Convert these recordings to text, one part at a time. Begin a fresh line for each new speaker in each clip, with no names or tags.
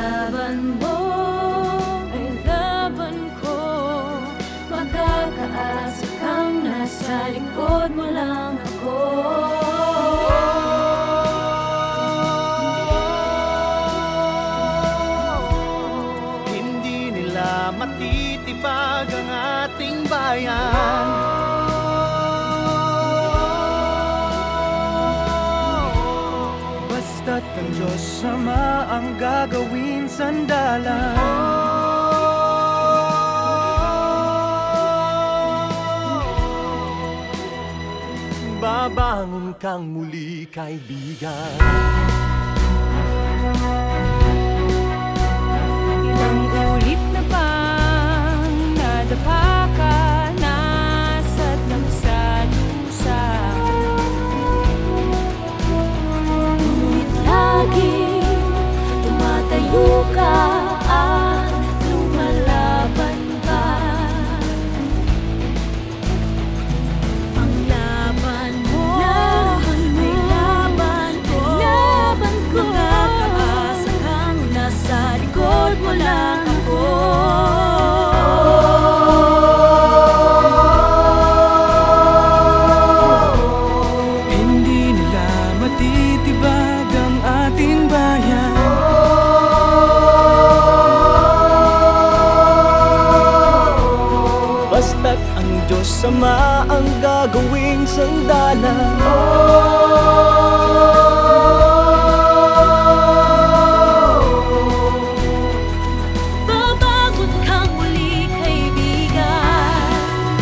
laban mo ay laban ko. Makakaasa kang nasa likod mo lang ako.
Hindi nila matitibag ang ating bayan. Basta't ang Diyos Ama ang gagawin sandalan. Babangon kang muli, kaibigan.
Ilang ulit na bang nadapa ka, nasad lang sa dusa? Ngunit lagi tumatayo ka at lumalaban ka. Ang laban mo ay laban ko. Makakaasa kang nasa likod mo lang ako.
Hindi nila matitibag ang ating bayan. Basta't ang Diyos Ama ang gagawing sandalan.
Babangon kang muli, kaibigan.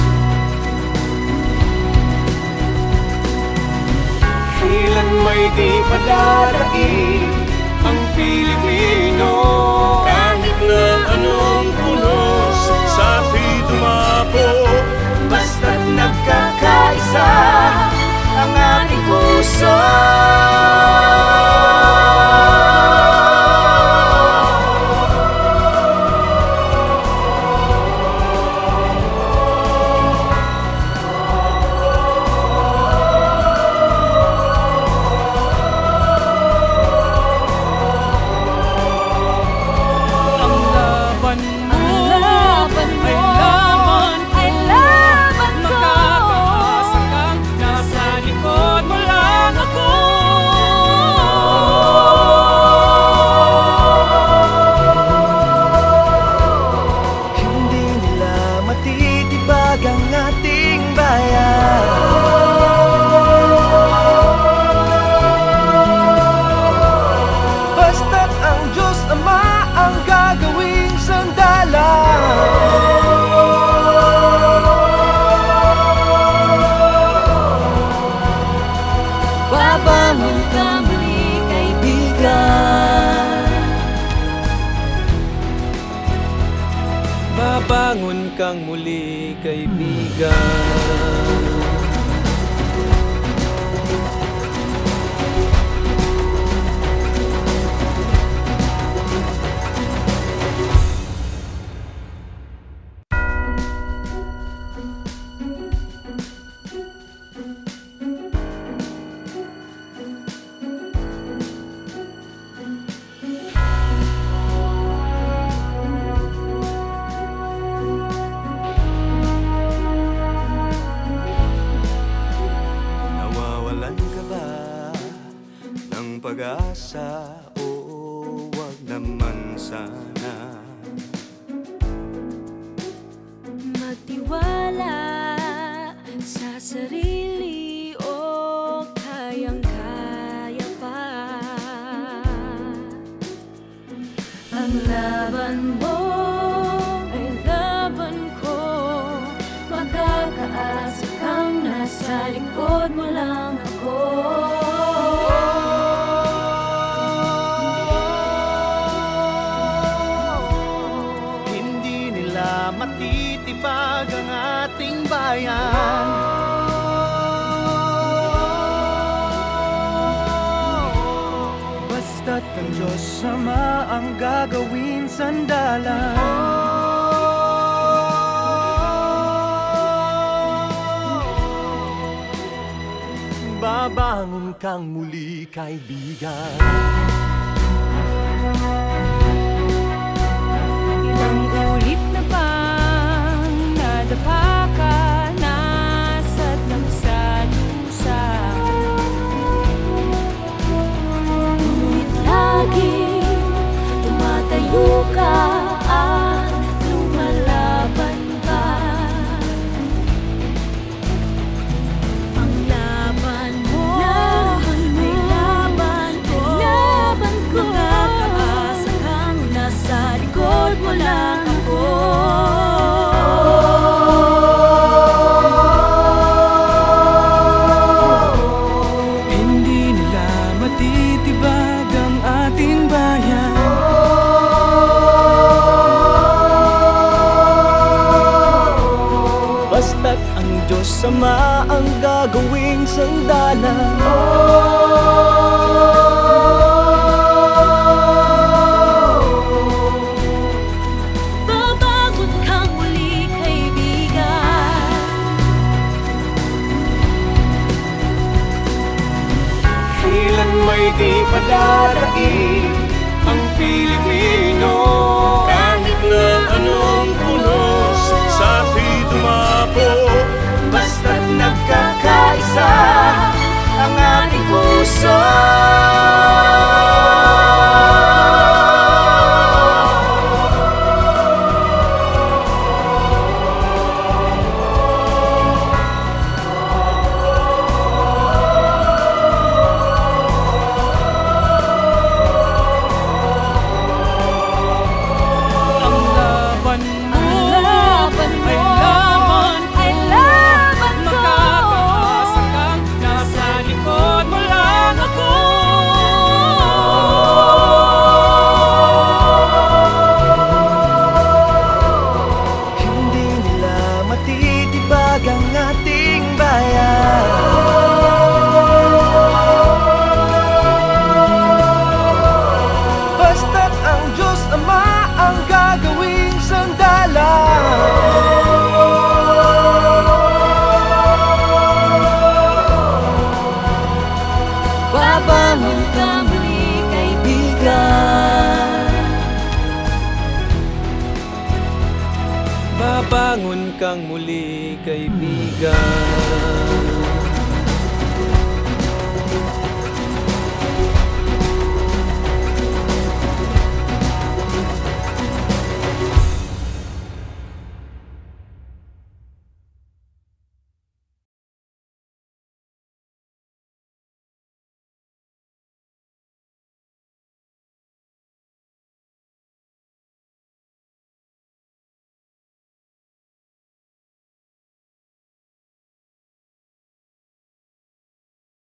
Kailan may di padadaig ang Pilipino, kahit na anong punos sa ating dumapo. Basta't nagkakaisa ang ating puso.
Babangon kang muli, kaibigan.
Babangon kang muli, kaibigan. Pag-asa, oo, wag naman sana.
Magtiwala sa sarili, o kayang-kaya pa. Ang laban mo ay laban ko. Makakaasa kang nasa likod mo lang ako.
Matitibag ang ating bayan. Basta't ang Diyos Ama ang gagawin sandalan. Babangon kang muli, kaibigan.
Ilang ulit na bang nadapa ka, nasa't sa dusa? Ngunit lagi tumatayo ka at lumalaban ka. Ang laban mo ay laban ko. Nakakaasa kang nasa likod mo lang ako.
Hindi nila matitibag ang ating bayan. Basta't ang Diyos Ama ang gagawing sandalan.
Babangon kang muli, kaibigan.
Kailan may di padadaig ang Pilipino. Kahit na anong punos sa ating dumapo, basta't nagkakaisa ang ating puso. Matitibag ang ating bayan. Basta't ang Diyos Ama ang gagawing sandalan.
Babangon ka muli, kaibigan.
Babangon kang muli, kaibigan.